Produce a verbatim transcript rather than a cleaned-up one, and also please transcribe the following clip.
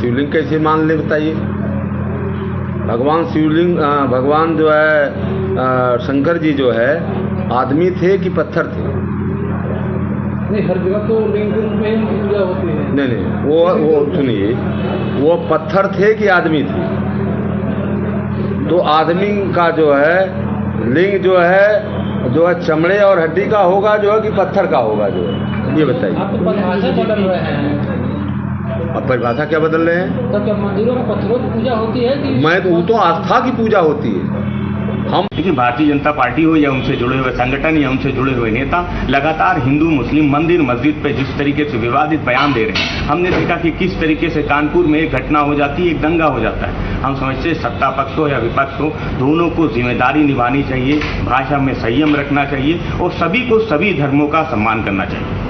शिवलिंग कैसे मान ले बताइए? भगवान शिवलिंग भगवान जो है शंकर जी जो है आदमी थे कि पत्थर थे? नहीं, हर जगह तो लिंग के रूप में ही पूजा होती है। नहीं नहीं, वो वो सुनिए, वो पत्थर थे कि आदमी थे? तो आदमी का जो है लिंग जो है जो है चमड़े और हड्डी का होगा जो है कि पत्थर का होगा जो है, ये बताइए। आप तो परिभाषा बदल रहे हैं। अब परिभाषा क्या बदल रहे हैं? तो क्या मंदिरों में पत्थरों की पूजा होती है कि? मैं तो वो तो आस्था की पूजा होती है। हम लेकिन भारतीय जनता पार्टी हो या उनसे जुड़े हुए संगठन या उनसे जुड़े हुए नेता लगातार हिंदू मुस्लिम मंदिर मस्जिद पे जिस तरीके से विवादित बयान दे रहे हैं, हमने देखा कि किस तरीके से कानपुर में एक घटना हो जाती है, एक दंगा हो जाता है। हम समझते हैं सत्ता पक्ष हो या विपक्ष हो, दोनों को जिम्मेदारी निभानी चाहिए, भाषा में संयम रखना चाहिए और सभी को सभी धर्मों का सम्मान करना चाहिए।